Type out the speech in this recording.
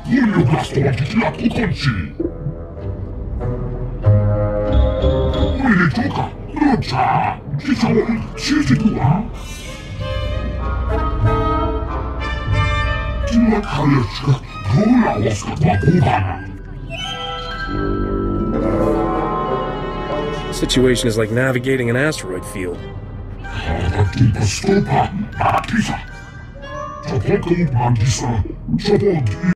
Voglio gastolarti la tua conci! Uite, gioca! Roccia! Ci siamo... Ci sicura? Tila kaleczka, króla łaska papuga! Situation is like navigating an asteroid field. Taka stopa, napisa! Czapoko magisa, czapok